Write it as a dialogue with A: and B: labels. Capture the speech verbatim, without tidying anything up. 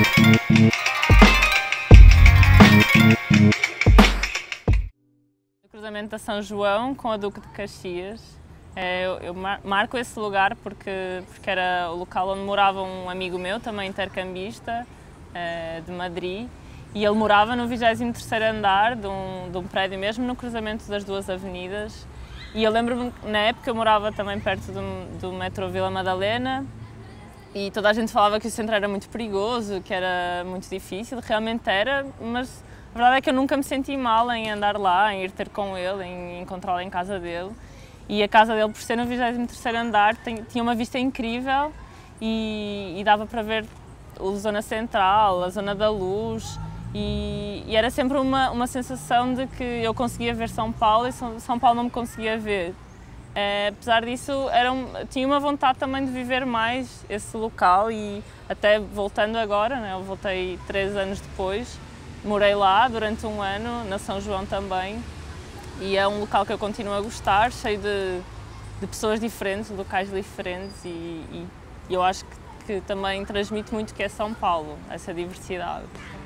A: O cruzamento da São João com a Duque de Caxias. Eu, eu marco esse lugar porque, porque era o local onde morava um amigo meu, também intercambista, de Madrid, e ele morava no vigésimo terceiro andar de um, de um prédio mesmo no cruzamento das duas avenidas. E eu lembro-me, na época eu morava também perto do, do metrô Vila Madalena, e toda a gente falava que o centro era muito perigoso, que era muito difícil, realmente era, mas a verdade é que eu nunca me senti mal em andar lá, em ir ter com ele, em encontrá-lo em casa dele. E a casa dele, por ser no vigésimo terceiro andar, tinha uma vista incrível e, e dava para ver a zona central, a zona da luz, e, e era sempre uma, uma sensação de que eu conseguia ver São Paulo e São Paulo não me conseguia ver. É, apesar disso, era um, tinha uma vontade também de viver mais esse local e até voltando agora, né, eu voltei três anos depois, morei lá durante um ano, na São João também, e é um local que eu continuo a gostar, cheio de, de pessoas diferentes, locais diferentes, e, e eu acho que, que também transmite muito o que é São Paulo, essa diversidade.